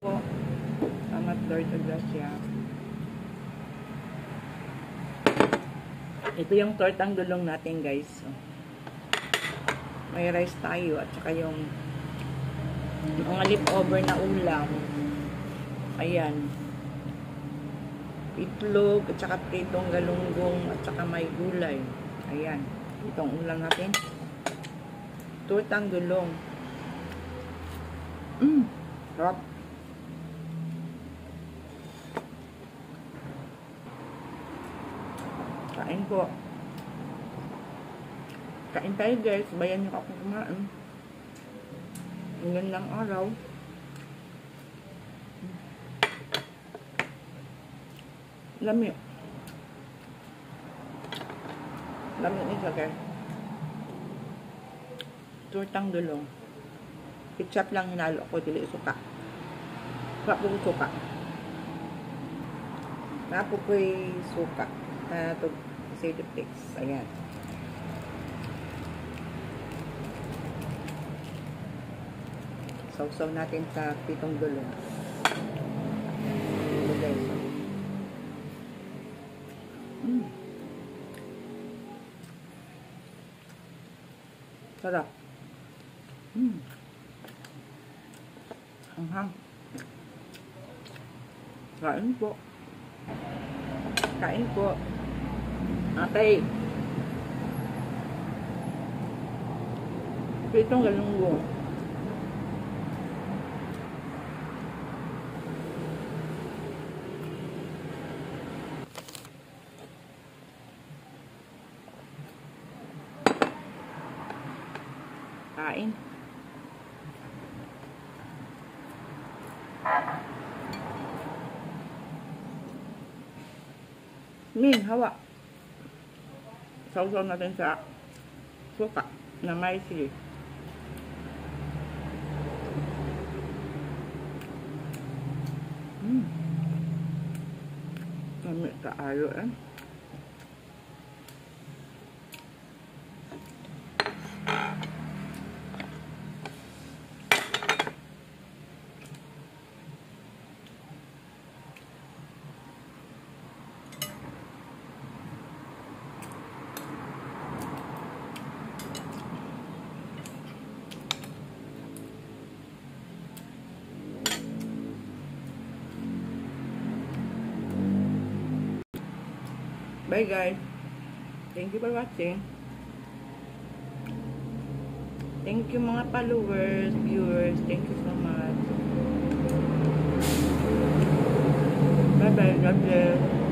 po. Salamat Lord sa grasya. Ito yung tortang dulong natin guys. So, may rice tayo at saka yung mga leftover na ulam. Ayan. Itlog at saka pritong galunggong at saka may gulay. Ayan. Itong ulam natin. Tortang dulong. Sarap. Kain po. Kain tayo guys. Bayan nyo ako kumain. Ang gandang araw. Lami. Lami isa guys. Tortang dulong. Ketchup lang hinalo ko. Dili suka. Wala po suka. Wala po suka. Ito say the fix. Ayan. Sausaw natin sa pitong dulong. Ito guys. Sarap. Hanghang. Kain po. Kain po. Okay. Pitong galunggong. Kain. Min, hawa. Sausaw natin sa suka na may sili. Kami kaayo eh. Bye guys. Thank you for watching. Thank you mga followers, viewers. Thank you so much. Bye bye. God bless.